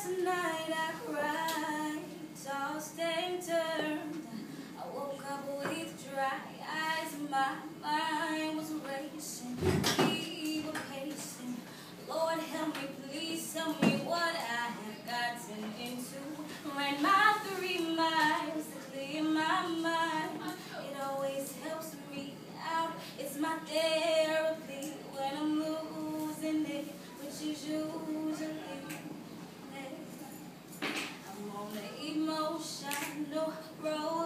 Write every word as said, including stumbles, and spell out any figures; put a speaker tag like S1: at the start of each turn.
S1: Last night I cried, tossed and turned. I woke up with dry eyes, my mind was racing, we were pacing. Lord help me, please tell me what I have gotten into. Ran my three miles to clear my mind. It always helps me out. It's my therapy when I'm losing it, which is usually I'm on the emotional road.